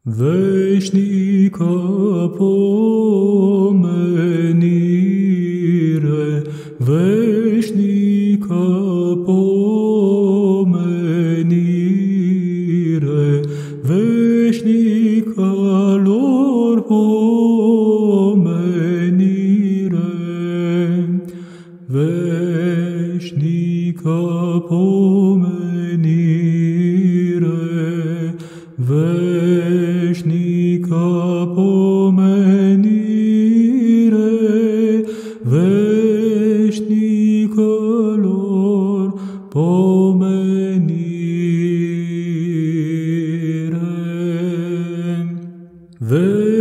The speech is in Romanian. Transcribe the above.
Veșnică pomenire, veșnică pomenire, veșnică lor pomenire, veșnică pomenire, veșnică pomenire, veșnică lor pomenire.